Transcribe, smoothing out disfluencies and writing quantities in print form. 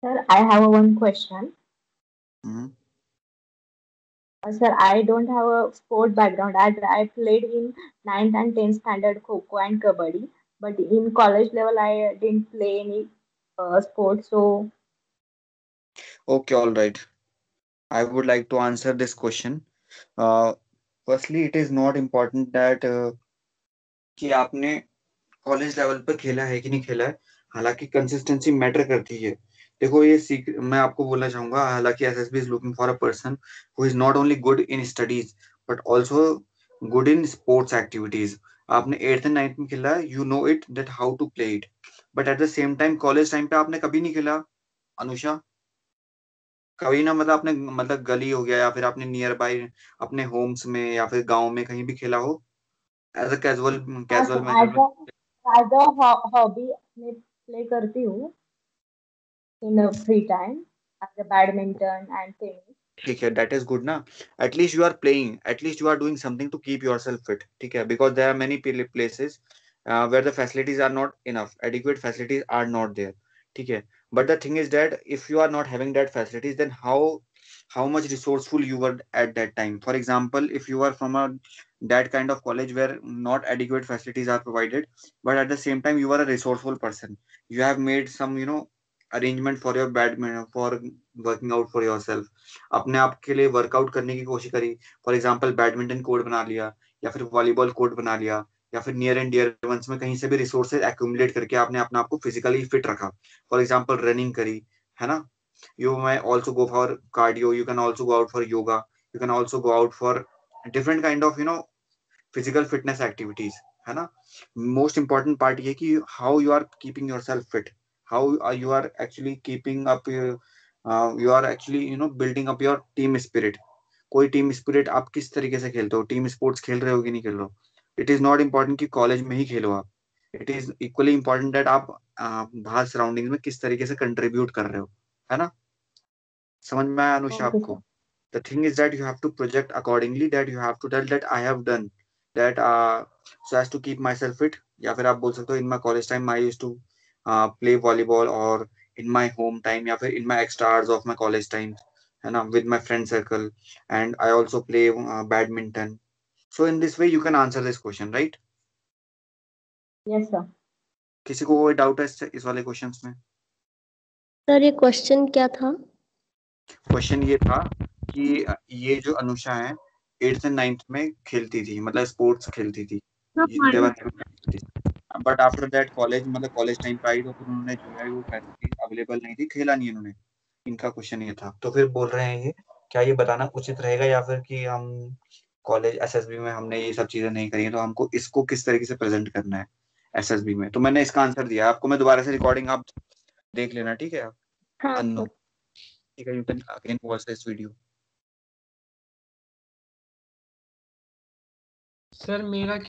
Sir, I have one question. Hmm. Sir, I don't have a sport background as I played in 9th and 10th standard Kho and Kabaddi, but in college level I didn't play any sport. So, Okay, all right. I would like to answer this question. Uh, Firstly, it is not important that कि आपने college level पर खेला है कि नहीं खेला है। हालांकि कंसिस्टेंसी मैटर करती है। देखो ये सीख मैं आपको बोलना चाहूंगा, हालांकि S S B is looking for a person who is not only good in studies but also good in sports activities. आपने एट्थ एंड नाइन्थ में खेला, you know it that how to play it, but at the same time college time पे आपने कभी नहीं खेला। अनुषा, कभी ना, मतलब आपने मतलब गली हो गया या फिर आपने नियर बाय अपने होम्स में या फिर गांव में कहीं भी खेला हो एज अ कैजुअल हाँ कैजुअल सर, मैनर में। एज अ हॉबी मैं प्ले करती हूँ in a free time as a badminton and tennis. ठीक है, दैट इज गुड ना। At least you are playing, at least you are doing something to keep yourself fit. ठीक है, because there are many places where the facilities are not enough, adequate facilities are not there. ठीक है, but the thing is that if you are not having that facilities then how much resourceful you were at that time. For example, if you are from a that kind of college where not adequate facilities are provided, but at the same time you are a resourceful person, you have made some arrangement for your badminton, for working out for yourself, अपने आप के लिए workout करने की कोशिश करी। For example badminton court बना लिया, या फिर वॉलीबॉल कोर्ट बना लिया, या फिर नियर एंड डियर वंस में कहीं से भी रिसोर्सेज एक्यूमुलेट करके आपने अपने आप को फिजिकली फिट रखा। फॉर एग्जाम्पल रनिंग करी, है ना। You may also go for cardio, you can also go out for yoga, you can also go out for different kind of physical fitness activities, है ना। मोस्ट important part ये कि how you are keeping yourself fit, how you are actually keeping up you are actually building up your team spirit। कोई team spirit आप किस तरीके से खेलते हो, टीम स्पोर्ट्स खेल रहे हो कि नहीं खेल रहे हो। इट इज नॉट इम्पोर्टेंट कि कॉलेज में ही खेलो आप, it is equally important that आप बाहर सराउंडिंग में किस तरीके से कंट्रीब्यूट कर रहे हो, है ना। समझ में आया अनुषा Okay, आपको। sir. The thing is that you have to project accordingly, that you have to tell that I have done that so as to keep myself fit. या फिर आप बोल सकते हो in my college time I use to play volleyball, और in my home time या फिर in my extra hours of my college time, है ना, with my friend circle, and I also play badminton. So in this way you can answer this question, right. Yes, sir. किसी को कोई doubt है इस वाले क्वेश्चन में। Sir ये क्वेश्चन क्या था? क्वेश्चन ये था कि ये जो अनुषा है एट्थ एंड नाइन्थ में खेलती थी, मतलब स्पोर्ट्स खेलती थी, बट आफ्टर दैट कॉलेज, मतलब कॉलेज टाइम पे आई तो फिर उन्होंने जो है वो फैसिलिटी अवेलेबल नहीं थी, खेला नहीं इन्होंने। इनका क्वेश्चन ये था, तो फिर बोल रहे हैं ये क्या ये बताना उचित रहेगा या फिर कि हम कॉलेज एसएसबी में हमने ये सब चीजें नहीं करी हैं, तो हमको इसको किस तरीके से प्रेजेंट करना है एसएसबी में। तो मैंने इसका आंसर दिया आपको, मैं दोबारा से रिकॉर्डिंग आप देख लेना, ठीक है। हाँ अन्नो, सर। ठीक है, you can again watch this video. Sir मेरा